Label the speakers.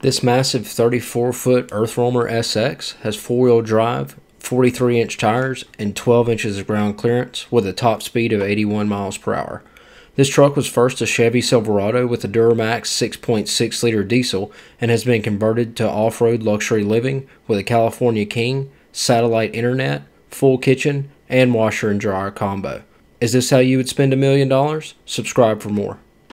Speaker 1: This massive 34-foot Earth Roamer SX has four-wheel drive, 43-inch tires, and 12 inches of ground clearance with a top speed of 81 miles per hour. This truck was first a Chevy Silverado with a Duramax 6.6-liter diesel and has been converted to off-road luxury living with a California King, satellite internet, full kitchen, and washer and dryer combo. Is this how you would spend $1 million? Subscribe for more.